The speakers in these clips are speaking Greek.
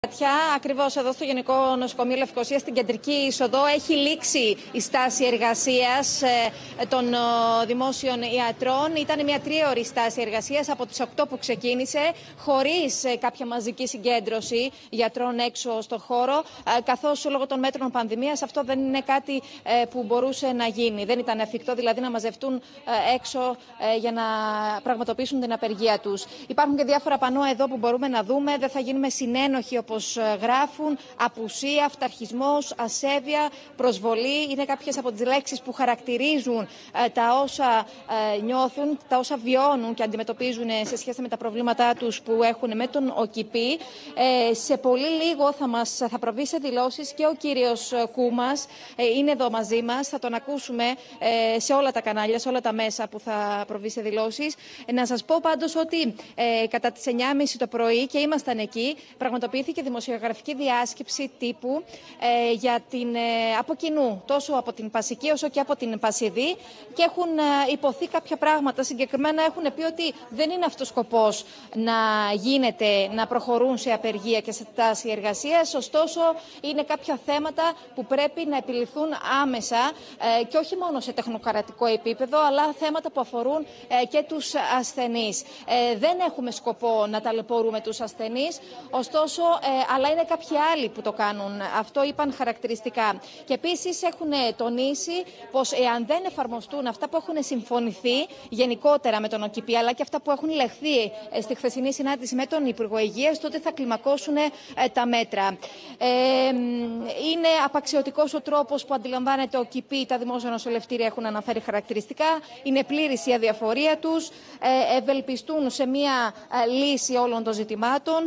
Ακριβώς εδώ στο Γενικό Νοσοκομείο Λευκωσίας, στην κεντρική είσοδο, έχει λήξει η στάση εργασίας των δημόσιων ιατρών. Ήταν μια 3ωρη στάση εργασίας από τις 8 που ξεκίνησε, χωρίς κάποια μαζική συγκέντρωση γιατρών έξω στο χώρο, καθώς λόγω των μέτρων πανδημίας αυτό δεν είναι κάτι που μπορούσε να γίνει. Δεν ήταν εφικτό δηλαδή να μαζευτούν έξω για να πραγματοποιήσουν την απεργία τους. Υπάρχουν και διάφορα πανό εδώ που μπορούμε να δούμε. Δεν θα γίνουμε συνένοχοι, όπως γράφουν. Απουσία, αυταρχισμός, ασέβεια, προσβολή. Είναι κάποιες από τις λέξεις που χαρακτηρίζουν τα όσα νιώθουν, τα όσα βιώνουν και αντιμετωπίζουν σε σχέση με τα προβλήματά τους που έχουν με τον ΟΚΙΠΗ. Σε πολύ λίγο θα προβεί σε δηλώσεις και ο κύριος Κούμας. Είναι εδώ μαζί μας. Θα τον ακούσουμε σε όλα τα κανάλια, σε όλα τα μέσα που θα προβεί σε δηλώσεις. Να σας πω πάντως ότι κατά τις 9.30 το πρωί, και ήμασταν εκεί, πραγματοποιήθηκε δημοσιογραφική διάσκεψη τύπου για την από κοινού, τόσο από την Πασική όσο και από την Πασιδή, και έχουν υποθεί κάποια πράγματα. Συγκεκριμένα έχουν πει ότι δεν είναι αυτός σκοπός να προχωρούν σε απεργία και σε τάση εργασίας. Ωστόσο, είναι κάποια θέματα που πρέπει να επιληθούν άμεσα και όχι μόνο σε τεχνοκρατικό επίπεδο, αλλά θέματα που αφορούν και τους ασθενείς. Δεν έχουμε σκοπό να ταλαιπωρούμε τους ασθενείς, ωστόσο, αλλά είναι κάποιοι άλλοι που το κάνουν. Αυτό είπαν χαρακτηριστικά. Και επίσης έχουν τονίσει πως εάν δεν εφαρμοστούν αυτά που έχουν συμφωνηθεί γενικότερα με τον ΟΚΙΠΗ, αλλά και αυτά που έχουν λεχθεί στη χθεσινή συνάντηση με τον Υπουργό Υγείας, τότε θα κλιμακώσουν τα μέτρα. Είναι απαξιωτικός ο τρόπος που αντιλαμβάνεται ο ΟΚΙΠΗ τα δημόσια νοσηλευτήρια, έχουν αναφέρει χαρακτηριστικά. Είναι πλήρης η αδιαφορία τους. Ευελπιστούν σε μία λύση όλων των ζητημάτων.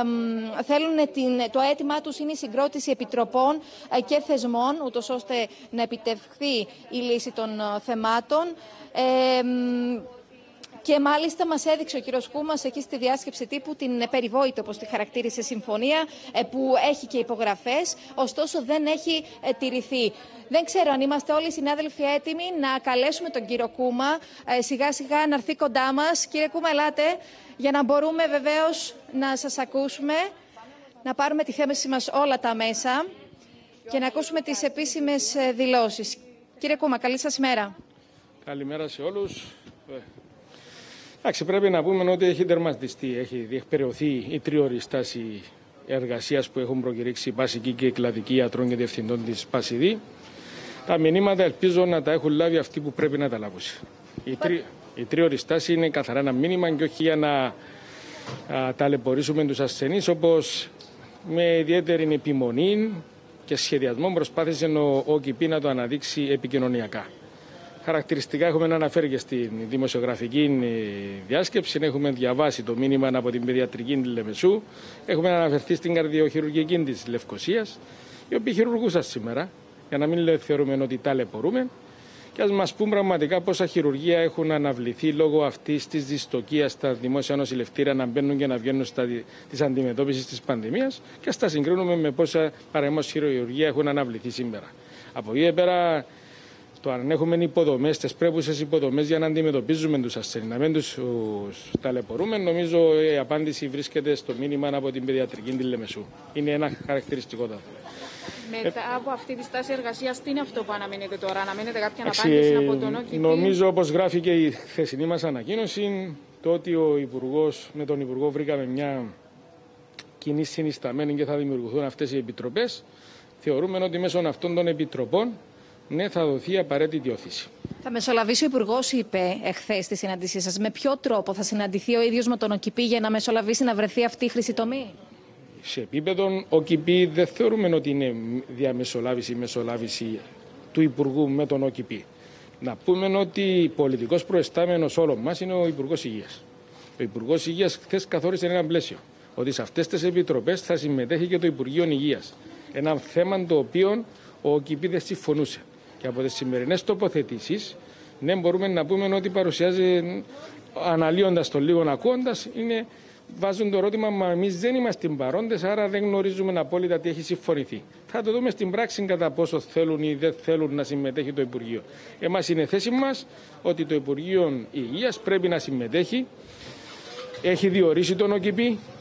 Το αίτημά τους είναι η συγκρότηση επιτροπών και θεσμών, ούτως ώστε να επιτευχθεί η λύση των θεμάτων. Και μάλιστα μας έδειξε ο κύριος Κούμας εκεί στη διάσκεψη τύπου την περιβόητη, όπως τη χαρακτήρισε, συμφωνία που έχει και υπογραφές, ωστόσο δεν έχει τηρηθεί. Δεν ξέρω αν είμαστε όλοι οι συνάδελφοι έτοιμοι να καλέσουμε τον κύριο Κούμα σιγά σιγά να έρθει κοντά μας. Κύριε Κούμα, ελάτε, για να μπορούμε βεβαίως να σας ακούσουμε, να πάρουμε τη θέση μας όλα τα μέσα και να ακούσουμε τις επίσημες δηλώσεις. Κύριε Κούμα, καλή σας ημέρα. Καλημέρα σε όλους. Εντάξει, πρέπει να πούμε ότι έχει τερματιστεί, έχει διεκπεραιωθεί η 3ωρη στάση εργασίας που έχουν προκηρύξει η Πασική και η Κλαδική Ιατρών και Διευθυντών της Πασιδή. Τα μηνύματα ελπίζω να τα έχουν λάβει αυτοί που πρέπει να τα λάβουν. Η 3ωρη στάση είναι καθαρά ένα μήνυμα και όχι για να ταλαιπωρήσουμε τους ασθενείς, όπως με ιδιαίτερη επιμονή και σχεδιασμό προσπάθησε ο ΟΚΙΠΗ να το αναδείξει επικοινωνιακά. Χαρακτηριστικά έχουμε αναφέρει και στη δημοσιογραφική διάσκεψη, έχουμε διαβάσει το μήνυμα από την παιδιατρική της Λεμεσού, έχουμε αναφερθεί στην καρδιοχειρουργική της Λευκωσίας, οι οποίοι χειρουργούσαν σήμερα, για να μην θεωρούμε ότι ταλαιπωρούμε, και ας μας πούν πραγματικά πόσα χειρουργεία έχουν αναβληθεί λόγω αυτής της δυστοκίας στα δημόσια νοσηλευτήρια να μπαίνουν και να βγαίνουν της αντιμετώπισης της πανδημίας, και ας τα συγκρίνουμε με πόσα παραδείγματος χειρουργεία έχουν αναβληθεί σήμερα. Από εκεί πέρα, το αν έχουμε υποδομές, τις πρέπουσες υποδομές για να αντιμετωπίζουμε τους ασθενείς, να μην τους ταλαιπωρούμε, νομίζω η απάντηση βρίσκεται στο μήνυμα από την παιδιατρική της Λεμεσού. Είναι ένα χαρακτηριστικότατο. Μετά από αυτή τη στάση εργασίας, τι είναι αυτό που αναμένετε τώρα, αναμένετε κάποια απάντηση από τον ΟΚΙΠΗ? Νομίζω, όπως γράφει και η χθεσινή μας ανακοίνωση, το ότι με τον Υπουργό βρήκαμε μια κοινή συνισταμένη και θα δημιουργηθούν αυτές οι επιτροπές, θεωρούμε ότι μέσω αυτών των επιτροπών θα δοθεί απαραίτητη όθηση. Θα μεσολαβήσει ο Υπουργός, είπε εχθές στη συνάντησή σας. Με ποιο τρόπο θα συναντηθεί ο ίδιος με τον ΟΚΙΠΗ για να μεσολαβήσει, να βρεθεί αυτή η χρυσή τομή? Σε επίπεδο ΟΚΙΠΗ δεν θεωρούμε ότι είναι διαμεσολάβηση ή μεσολάβηση του Υπουργού με τον ΟΚΙΠΗ. Να πούμε ότι πολιτικός προϊστάμενος όλων μας είναι ο Υπουργός Υγείας. Ο Υπουργός Υγείας χθες καθόρισε ένα πλαίσιο, ότι σε αυτές τις επιτροπές θα συμμετέχει και το Υπουργείο Υγείας. Ένα θέμα το οποίο ο ΟΚΙΠΗ δεν συμφωνούσε. Και από τις σημερινές τοποθετήσεις, ναι, μπορούμε να πούμε ότι παρουσιάζει, αναλύοντας το λίγο, ακούοντας, βάζουν το ερώτημα, μα εμείς δεν είμαστε παρόντες, άρα δεν γνωρίζουμε απόλυτα τι έχει συμφωνηθεί. Θα το δούμε στην πράξη κατά πόσο θέλουν ή δεν θέλουν να συμμετέχει το Υπουργείο. Εμάς είναι θέση μας ότι το Υπουργείο Υγείας πρέπει να συμμετέχει. Έχει διορίσει τον ΟΚΙΠΗ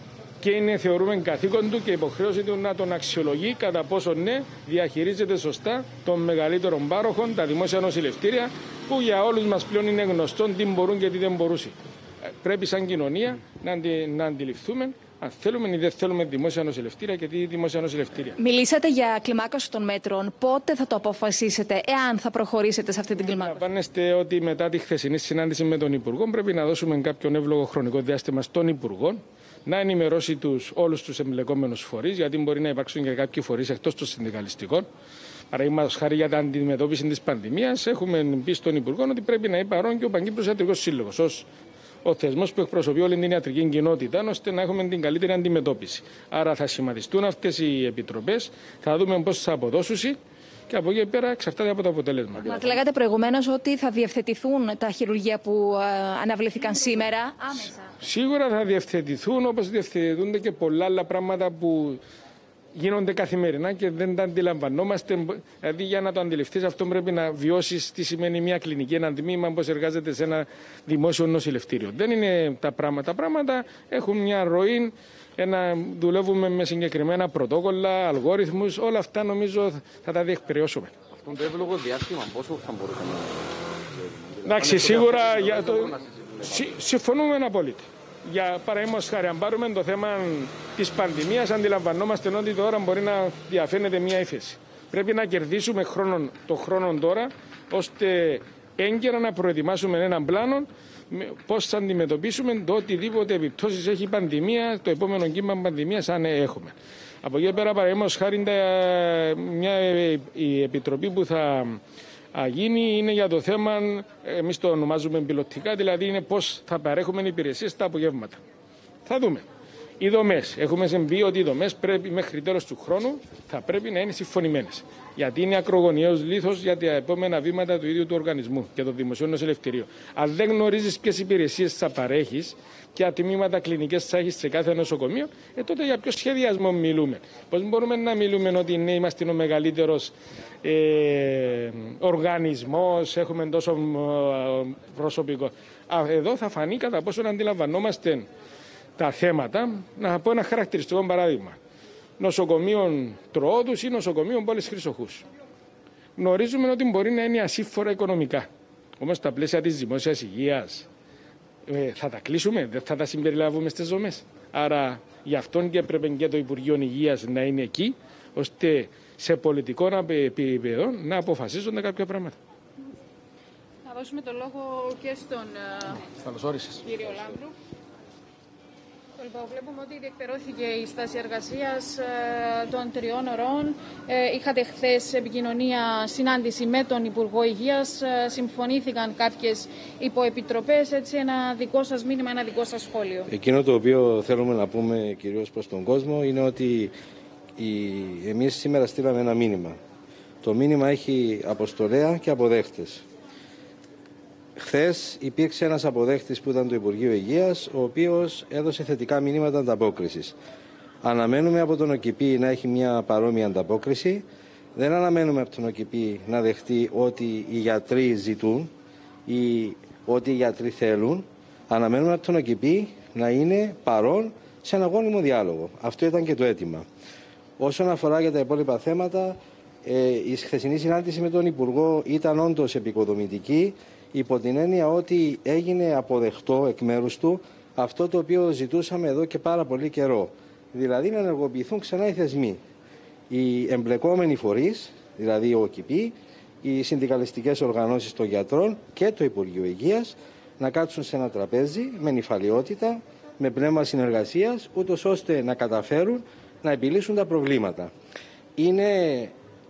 και είναι, θεωρούμε, καθήκον του και υποχρέωση του να τον αξιολογεί κατά πόσο ναι, διαχειρίζεται σωστά των μεγαλύτερων πάροχων, τα δημόσια νοσηλευτήρια, που για όλους μας πλέον είναι γνωστό τι μπορούν και τι δεν μπορούσε. Πρέπει σαν κοινωνία να αντιληφθούμε αν θέλουμε ή δεν θέλουμε δημόσια νοσηλευτήρια και τι δημόσια νοσηλευτήρια. Μιλήσατε για κλιμάκωση των μέτρων. Πότε θα το αποφασίσετε, εάν θα προχωρήσετε σε αυτή την κλιμάκωση? Αντιλαμβάνεστε ότι μετά τη χθεσινή συνάντηση με τον Υπουργό πρέπει να δώσουμε κάποιον εύλογο χρονικό διάστημα στον Υπουργό να ενημερώσει όλους τους εμπλεκόμενους φορείς, γιατί μπορεί να υπάρξουν και κάποιοι φορείς εκτός των συνδικαλιστικών. Παραδείγματος χάρη για την αντιμετώπιση της πανδημίας, έχουμε πει στον Υπουργό ότι πρέπει να είναι παρόν και ο Παγκύπριος Ιατρικός Σύλλογος ως ο θεσμός που εκπροσωπεί όλη την ιατρική κοινότητα, ώστε να έχουμε την καλύτερη αντιμετώπιση. Άρα θα σχηματιστούν αυτές οι επιτροπές, θα δούμε πώς θα αποδώσουν και από εκεί πέρα εξαρτάται από το αποτέλεσμα. Μας λέγατε προηγουμένως ότι θα διευθετηθούν τα χειρουργεία που αναβλήθηκαν σήμερα άμεσα. Σίγουρα θα διευθετηθούν, όπως διευθετούνται και πολλά άλλα πράγματα που γίνονται καθημερινά και δεν τα αντιλαμβανόμαστε. Δηλαδή, για να το αντιληφθείς, αυτό πρέπει να βιώσεις τι σημαίνει μια κλινική, ένα τμήμα, πώς εργάζεται σε ένα δημόσιο νοσηλευτήριο. Δεν είναι τα πράγματα. Τα πράγματα έχουν μια ροή, δουλεύουμε με συγκεκριμένα πρωτόκολλα, αλγόριθμους. Όλα αυτά νομίζω θα τα διεκπαιρεώσουμε. Αυτό το εύλογο διάστημα πόσο θα μπορούσαμε να... Εντάξει, σίγουρα συμφωνούμε απόλυτα. Για παραδείγματος χάρη, αν πάρουμε το θέμα της πανδημίας, αντιλαμβανόμαστε ότι τώρα μπορεί να διαφαίνεται μια ύφεση. Πρέπει να κερδίσουμε το χρόνο τώρα, ώστε έγκαιρα να προετοιμάσουμε έναν πλάνο πώς θα αντιμετωπίσουμε το οτιδήποτε επιπτώσεις έχει η πανδημία, το επόμενο κύμα πανδημίας, αν έχουμε. Από εκεί πέρα, παραδείγματος χάρη, η επιτροπή που θα γίνει είναι για το θέμα, εμείς το ονομάζουμε πιλωτικά, δηλαδή είναι πώς θα παρέχουμε υπηρεσίες στα απογεύματα. Θα δούμε. Οι δομές. Έχουμε πει ότι οι δομές πρέπει μέχρι τέλος του χρόνου θα πρέπει να είναι συμφωνημένες. Γιατί είναι ακρογωνιαίος λίθος για τα επόμενα βήματα του ίδιου του οργανισμού και των δημοσίων νοσηλευτηρίων. Αν δεν γνωρίζεις ποιες υπηρεσίες θα παρέχεις και ατμήματα κλινικές θα έχεις σε κάθε νοσοκομείο, τότε για ποιο σχεδιασμό μιλούμε? Πώς μπορούμε να μιλούμε ότι ναι, είμαστε ο μεγαλύτερος οργανισμός, έχουμε τόσο προσωπικό? Εδώ θα φανεί κατά πόσο αντιλαμβανόμαστε τα θέματα. Να πω ένα χαρακτηριστικό παράδειγμα. Νοσοκομείων Τροόδους ή νοσοκομείων Πόλης Χρυσοχούς. Γνωρίζουμε ότι μπορεί να είναι ασύμφορα οικονομικά. Όμως στα πλαίσια της δημόσιας υγείας θα τα κλείσουμε, δεν θα τα συμπεριλάβουμε στις δομές. Άρα γι' αυτόν και έπρεπε και το Υπουργείο Υγείας να είναι εκεί, ώστε σε πολιτικό επίπεδο να αποφασίζονται κάποια πράγματα. Να δώσουμε το λόγο και στον κύριο Λάμπρου. Λοιπόν, βλέπουμε ότι διεκπαιρώθηκε η στάση εργασίας των 3 ωρών. Είχατε χθες επικοινωνία, συνάντηση με τον Υπουργό Υγείας. Συμφωνήθηκαν κάποιες υποεπιτροπές. Έτσι, ένα δικό σας μήνυμα, ένα δικό σας σχόλιο. Εκείνο το οποίο θέλουμε να πούμε κυρίως προς τον κόσμο είναι ότι εμείς σήμερα στείλαμε ένα μήνυμα. Το μήνυμα έχει αποστολέα και αποδέχτες. Χθες υπήρξε ένας αποδέχτης που ήταν το Υπουργείο Υγείας, ο οποίος έδωσε θετικά μηνύματα ανταπόκρισης. Αναμένουμε από τον ΟΚΙΠΗ να έχει μια παρόμοια ανταπόκριση. Δεν αναμένουμε από τον ΟΚΙΠΗ να δεχτεί ότι οι γιατροί ζητούν ή ότι οι γιατροί θέλουν. Αναμένουμε από τον ΟΚΙΠΗ να είναι παρόν σε ένα γόνιμο διάλογο. Αυτό ήταν και το αίτημα. Όσον αφορά για τα υπόλοιπα θέματα, η χθεσινή συνάντηση με τον Υπουργό ήταν όντως επικοδομητική, υπό την έννοια ότι έγινε αποδεκτό εκ μέρους του αυτό το οποίο ζητούσαμε εδώ και πάρα πολύ καιρό. Δηλαδή να ενεργοποιηθούν ξανά οι θεσμοί. Οι εμπλεκόμενοι φορείς, δηλαδή ο ΟΚΙΠΗ, οι συνδικαλιστικές οργανώσεις των γιατρών και το Υπουργείο Υγείας, να κάτσουν σε ένα τραπέζι με νηφαλιότητα, με πνεύμα συνεργασίας, ούτως ώστε να καταφέρουν να επιλύσουν τα προβλήματα. Είναι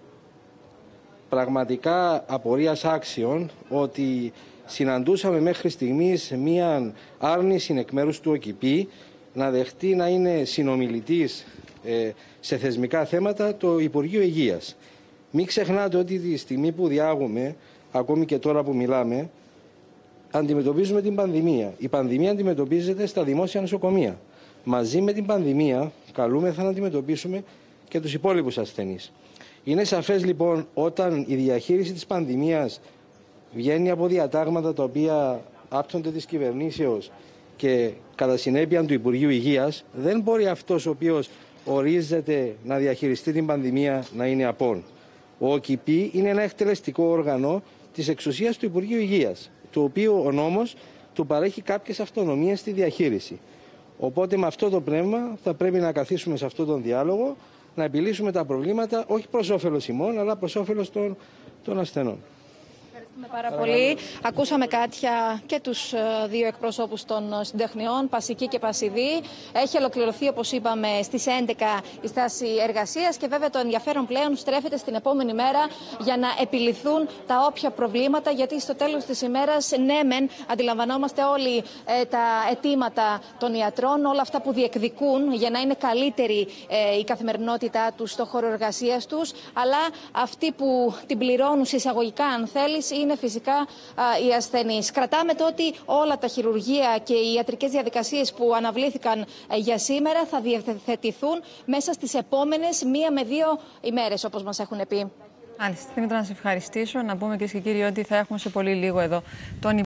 πραγματικά απορίας άξιων ότι συναντούσαμε μέχρι στιγμής μία άρνηση εκ μέρους του ΟΚΙΠΗ να δεχτεί να είναι συνομιλητής σε θεσμικά θέματα το Υπουργείο Υγείας. Μην ξεχνάτε ότι τη στιγμή που διάγουμε, ακόμη και τώρα που μιλάμε, αντιμετωπίζουμε την πανδημία. Η πανδημία αντιμετωπίζεται στα δημόσια νοσοκομεία. Μαζί με την πανδημία καλούμεθα να αντιμετωπίσουμε και τους υπόλοιπους ασθενείς. Είναι σαφές λοιπόν όταν η διαχείριση της πανδημίας βγαίνει από διατάγματα τα οποία άπτονται της κυβερνήσεως και κατά συνέπεια του Υπουργείου Υγείας, δεν μπορεί αυτός ο οποίος ορίζεται να διαχειριστεί την πανδημία να είναι απόν. Ο ΟΚΙΠΗ είναι ένα εκτελεστικό όργανο της εξουσίας του Υπουργείου Υγείας, το οποίο ο νόμος του παρέχει κάποιες αυτονομίες στη διαχείριση. Οπότε με αυτό το πνεύμα θα πρέπει να καθίσουμε σε αυτόν τον διάλογο, να επιλύσουμε τα προβλήματα όχι προς όφελος ημών, αλλά προς όφελος των ασθενών. Πάρα πολύ. Ακούσαμε κάποια και τους δύο εκπροσώπους των συντεχνιών, Πασική και Πασιδή. Έχει ολοκληρωθεί, όπως είπαμε, στις 11 η στάση εργασίας και βέβαια το ενδιαφέρον πλέον στρέφεται στην επόμενη μέρα για να επιληθούν τα όποια προβλήματα, γιατί στο τέλος της ημέρας, ναι μεν, αντιλαμβανόμαστε όλοι τα αιτήματα των ιατρών, όλα αυτά που διεκδικούν για να είναι καλύτερη η καθημερινότητά τους στο χώρο εργασίας τους, αλλά αυτοί που την πληρώνουν εισαγωγικά, αν θέλεις, είναι φυσικά οι ασθενείς. Κρατάμε το ότι όλα τα χειρουργεία και οι ιατρικές διαδικασίες που αναβλήθηκαν για σήμερα θα διευθετηθούν μέσα στις επόμενες 1 με 2 ημέρες, όπως μας έχουν πει. Μάλιστα. Θέλω να σε ευχαριστήσω. Να πούμε, κυρίες και κύριοι, ότι θα έχουμε σε πολύ λίγο εδώ τον